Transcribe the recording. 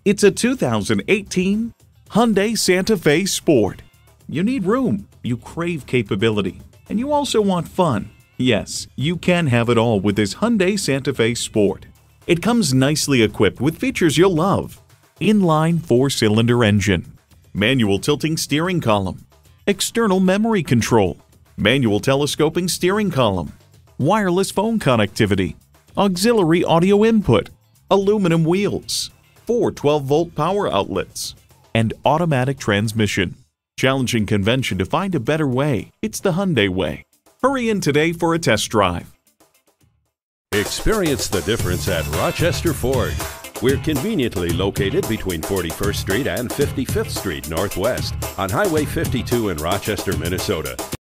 It's a 2018 Hyundai Santa Fe Sport. You need room, you crave capability, and you also want fun. Yes, you can have it all with this Hyundai Santa Fe Sport. It comes nicely equipped with features you'll love. Inline 4-cylinder engine, manual tilting steering column, external memory control, manual telescoping steering column, wireless phone connectivity, auxiliary audio input, aluminum wheels, 4 12-volt power outlets, and automatic transmission. Challenging convention to find a better way. It's the Hyundai way. Hurry in today for a test drive. Experience the difference at Rochester Ford. We're conveniently located between 41st Street and 55th Street Northwest on Highway 52 in Rochester, Minnesota.